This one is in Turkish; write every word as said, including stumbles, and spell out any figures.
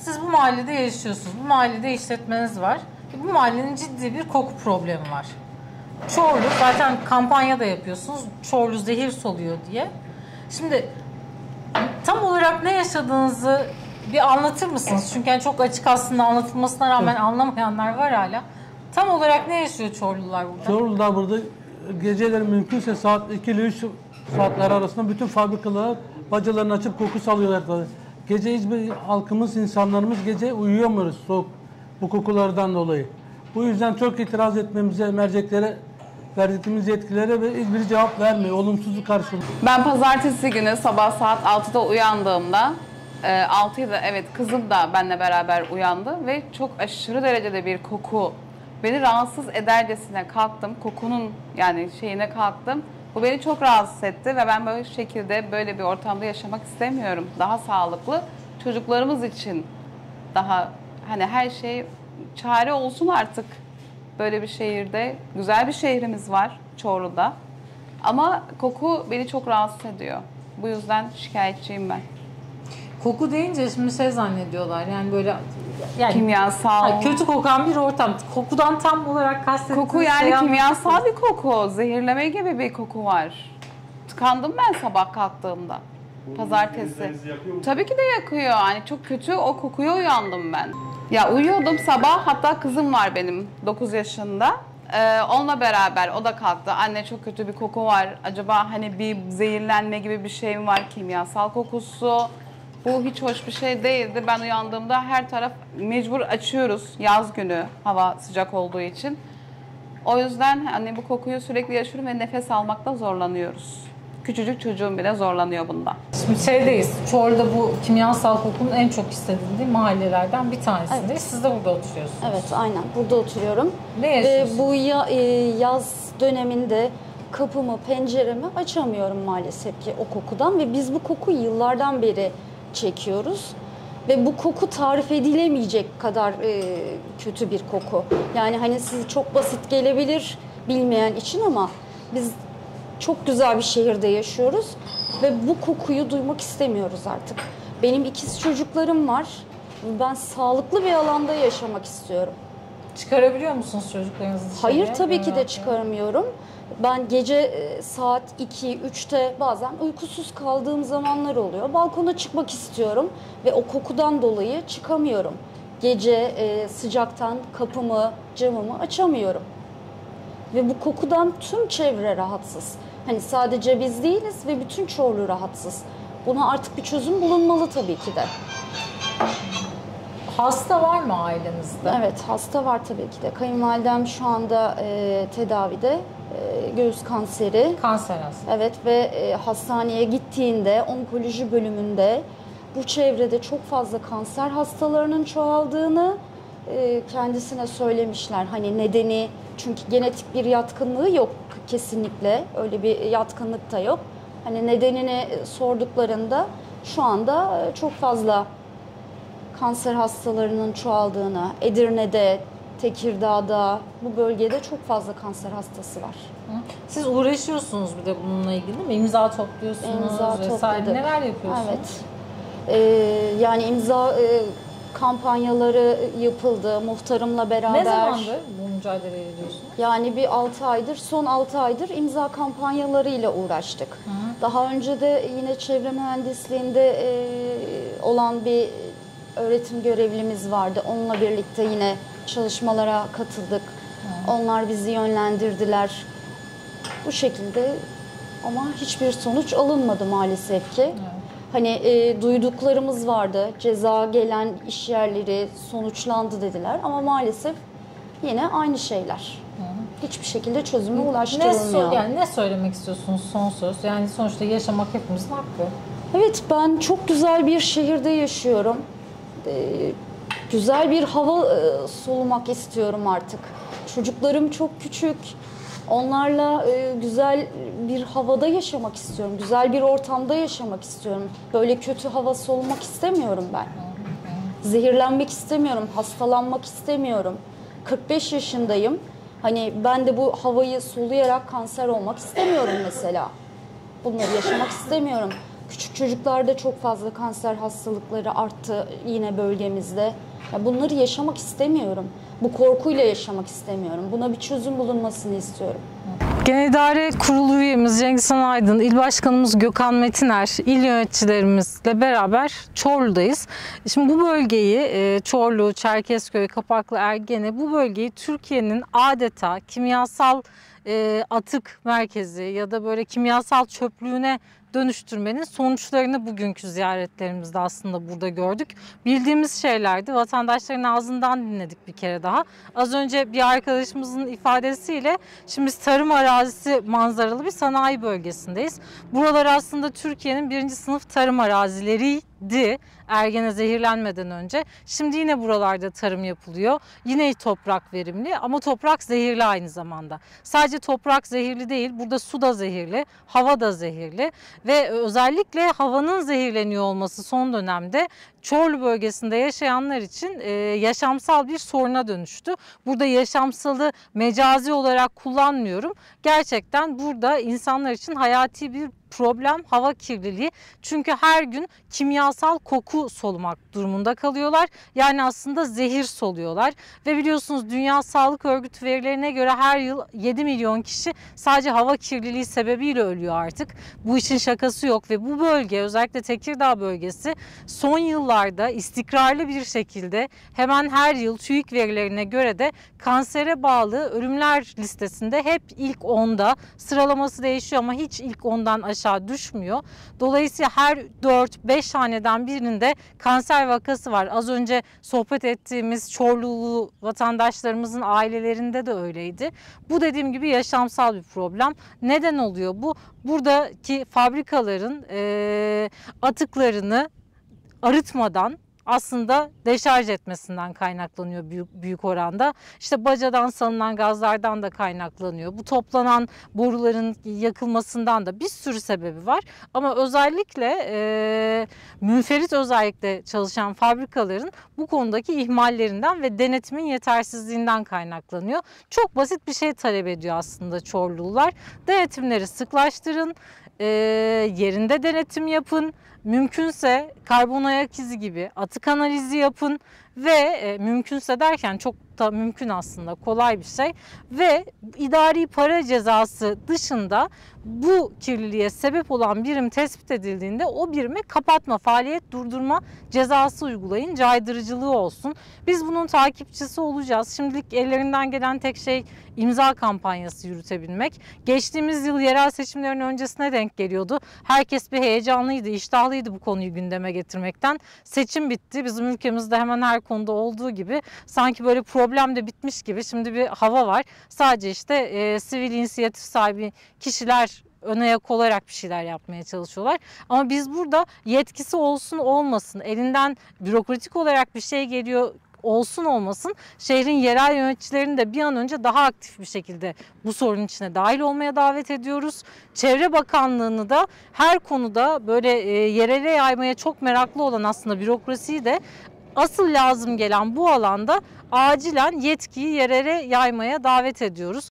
siz bu mahallede yaşıyorsunuz. Bu mahallede işletmeniz var. Bu mahallenin ciddi bir koku problemi var. Çorlu, zaten kampanya da yapıyorsunuz. Çorlu zehir soluyor diye. Şimdi tam olarak ne yaşadığınızı bir anlatır mısınız? Çünkü yani çok açık aslında, anlatılmasına rağmen evet, anlamayanlar var hala. Tam olarak ne yaşıyor Çorlular burada? Çorlular burada geceleri mümkünse saat iki ile üç saatler arasında bütün fabrikalar bacalarını açıp koku salıyorlar. Gece hiçbir halkımız, insanlarımız gece uyuyamıyoruz soğuk bu kokulardan dolayı. Bu yüzden çok itiraz etmemize, merceklere verdiğimiz yetkilere ve hiçbir cevap vermiyor. Olumsuzluk karşılıyor. Ben pazartesi günü sabah saat altıda uyandığımda, altıydı evet, kızım da benimle beraber uyandı ve çok aşırı derecede bir koku beni rahatsız edercesine kalktım. Kokunun yani şeyine kalktım. Bu beni çok rahatsız etti ve ben böyle şekilde, böyle bir ortamda yaşamak istemiyorum. Daha sağlıklı, çocuklarımız için daha hani her şey çare olsun artık. Böyle bir şehirde, güzel bir şehrimiz var Çorlu'da. Ama koku beni çok rahatsız ediyor. Bu yüzden şikayetçiyim ben. Koku deyince şimdi şey zannediyorlar yani böyle yani kimyasal, kötü kokan bir ortam. Kokudan tam olarak kastettiğiniz koku yani şey kimyasal bir koku, zehirleme gibi bir koku var. Tıkandım ben sabah kalktığımda. Bu pazartesi. Tabii ki de yakıyor. Yani çok kötü o kokuya uyandım ben. Ya uyuyordum sabah, hatta kızım var benim dokuz yaşında. Ee, onunla beraber o da kalktı. Anne çok kötü bir koku var. Acaba hani bir zehirlenme gibi bir şey mi var? Kimyasal kokusu. Bu hiç hoş bir şey değildi. Ben uyandığımda her taraf mecbur açıyoruz. Yaz günü hava sıcak olduğu için. O yüzden hani bu kokuyu sürekli yaşıyorum ve nefes almakta zorlanıyoruz. Küçücük çocuğum bile zorlanıyor bunda. Şimdi şeydeyiz. Çorlu'da bu kimyasal kokunun en çok hissedildiği mahallelerden bir tanesindeyiz. Evet. Siz de burada oturuyorsunuz. Evet, aynen. Burada oturuyorum. Ne yaşıyorsunuz? Ve bu ya, e, yaz döneminde kapımı, penceremi açamıyorum maalesef ki o kokudan ve biz bu kokuyu yıllardan beri çekiyoruz. Ve bu koku tarif edilemeyecek kadar e, kötü bir koku. Yani hani size çok basit gelebilir bilmeyen için ama biz çok güzel bir şehirde yaşıyoruz ve bu kokuyu duymak istemiyoruz artık. Benim ikiz çocuklarım var. Ben sağlıklı bir alanda yaşamak istiyorum. Çıkarabiliyor musunuz çocuklarınızı dışarıya? Hayır, tabii ki de çıkarmıyorum. Ben gece saat iki üçte bazen uykusuz kaldığım zamanlar oluyor. Balkona çıkmak istiyorum ve o kokudan dolayı çıkamıyorum. Gece e, sıcaktan kapımı, camımı açamıyorum. Ve bu kokudan tüm çevre rahatsız. Hani sadece biz değiliz ve bütün Çorlu rahatsız. Buna artık bir çözüm bulunmalı tabii ki de. Hasta var mı ailenizde? Evet, hasta var tabii ki de. Kayınvalidem şu anda e, tedavide. E, göğüs kanseri. Kanser hasta. Evet ve e, hastaneye gittiğinde onkoloji bölümünde bu çevrede çok fazla kanser hastalarının çoğaldığını e, kendisine söylemişler. Hani nedeni, çünkü genetik bir yatkınlığı yok kesinlikle. Öyle bir yatkınlık da yok. Hani nedenini sorduklarında şu anda çok fazla kanser hastalarının çoğaldığını, Edirne'de, Tekirdağ'da, bu bölgede çok fazla kanser hastası var. Siz uğraşıyorsunuz bir de bununla ilgili mi? İmza topluyorsunuz İmza vesaire. topladık. Neler yapıyorsunuz? Evet. Ee, yani imza e, kampanyaları yapıldı muhtarımla beraber. Ne zamandır bu mücadeleyi ediyorsunuz? Yani bir altı aydır, son altı aydır imza kampanyalarıyla uğraştık. Hı. Daha önce de yine çevre mühendisliğinde e, olan bir öğretim görevlimiz vardı. Onunla birlikte yine çalışmalara katıldık. Hı. Onlar bizi yönlendirdiler. Bu şekilde ama hiçbir sonuç alınmadı maalesef ki. Evet. Hani e, duyduklarımız vardı. Ceza gelen iş yerleri sonuçlandı dediler ama maalesef yine aynı şeyler. Hı. Hiçbir şekilde çözüme ulaştırılmıyor. Ne, yani ne söylemek istiyorsunuz son söz? Yani sonuçta yaşamak hepimizin hakkı. Evet, ben çok güzel bir şehirde yaşıyorum. Ee, güzel bir hava e, solumak istiyorum artık. Çocuklarım çok küçük. Onlarla e, güzel bir havada yaşamak istiyorum. Güzel bir ortamda yaşamak istiyorum. Böyle kötü hava solumak istemiyorum ben. Zehirlenmek istemiyorum, hastalanmak istemiyorum. kırk beş yaşındayım. Hani ben de bu havayı soluyarak kanser olmak istemiyorum mesela. Bunları yaşamak istemiyorum. Küçük çocuklarda çok fazla kanser hastalıkları arttı yine bölgemizde. Ya bunları yaşamak istemiyorum. Bu korkuyla yaşamak istemiyorum. Buna bir çözüm bulunmasını istiyorum. Genel İdare Kurulu üyemiz Cengiz Han Aydın, İl Başkanımız Gökhan Metiner, il yöneticilerimizle beraber Çorlu'dayız. Şimdi bu bölgeyi, Çorlu, Çerkezköy, Kapaklı, Ergene, bu bölgeyi Türkiye'nin adeta kimyasal atık merkezi ya da böyle kimyasal çöplüğüne dönüştürmenin sonuçlarını bugünkü ziyaretlerimizde aslında burada gördük. Bildiğimiz şeylerdi. Vatandaşların ağzından dinledik bir kere daha. Az önce bir arkadaşımızın ifadesiyle şimdi biz tarım arazisi manzaralı bir sanayi bölgesindeyiz. Buralar aslında Türkiye'nin birinci sınıf tarım arazileriydi. Ergene zehirlenmeden önce. Şimdi yine buralarda tarım yapılıyor. Yine toprak verimli ama toprak zehirli aynı zamanda. Sadece toprak zehirli değil, burada su da zehirli, hava da zehirli ve özellikle havanın zehirleniyor olması son dönemde Çorlu bölgesinde yaşayanlar için e, yaşamsal bir soruna dönüştü. Burada yaşamsalı mecazi olarak kullanmıyorum. Gerçekten burada insanlar için hayati bir problem hava kirliliği. Çünkü her gün kimyasal koku solumak durumunda kalıyorlar. Yani aslında zehir soluyorlar. Ve biliyorsunuz Dünya Sağlık Örgütü verilerine göre her yıl yedi milyon kişi sadece hava kirliliği sebebiyle ölüyor artık. Bu işin şakası yok ve bu bölge, özellikle Tekirdağ bölgesi son yıllarda istikrarlı bir şekilde hemen her yıl TÜİK verilerine göre de kansere bağlı ölümler listesinde hep ilk onda, sıralaması değişiyor ama hiç ilk ondan aşağı düşmüyor. Dolayısıyla her dört beş haneden birinde kanser vakası var. Az önce sohbet ettiğimiz Çorlulu vatandaşlarımızın ailelerinde de öyleydi. Bu dediğim gibi yaşamsal bir problem. Neden oluyor bu? Buradaki fabrikaların e, atıklarını arıtmadan aslında deşarj etmesinden kaynaklanıyor büyük, büyük oranda. İşte bacadan salınan gazlardan da kaynaklanıyor. Bu toplanan boruların yakılmasından da bir sürü sebebi var. Ama özellikle e, münferit özellikle çalışan fabrikaların bu konudaki ihmallerinden ve denetimin yetersizliğinden kaynaklanıyor. Çok basit bir şey talep ediyor aslında Çorlular. Denetimleri sıklaştırın, e, yerinde denetim yapın. Mümkünse karbon ayak izi gibi atık analizi yapın ve e, mümkünse derken çok da mümkün aslında, kolay bir şey ve idari para cezası dışında bu kirliliğe sebep olan birim tespit edildiğinde o birimi kapatma, faaliyet durdurma cezası uygulayın, caydırıcılığı olsun. Biz bunun takipçisi olacağız. Şimdilik ellerinden gelen tek şey imza kampanyası yürütebilmek. Geçtiğimiz yıl yerel seçimlerin öncesine denk geliyordu. Herkes bir heyecanlıydı, iştahlıydı bu konuyu gündeme getirmekten. Seçim bitti. Bizim ülkemizde hemen her konuda olduğu gibi sanki böyle problem de bitmiş gibi şimdi bir hava var. Sadece işte e, sivil inisiyatif sahibi kişiler ön ayak olarak bir şeyler yapmaya çalışıyorlar. Ama biz burada yetkisi olsun olmasın, elinden bürokratik olarak bir şey geliyor olsun olmasın, şehrin yerel yöneticilerini de bir an önce daha aktif bir şekilde bu sorunun içine dahil olmaya davet ediyoruz. Çevre Bakanlığı'nı da her konuda böyle e, yerele yaymaya çok meraklı olan aslında bürokrasiyi de asıl lazım gelen bu alanda acilen yetkiyi yerele yaymaya davet ediyoruz.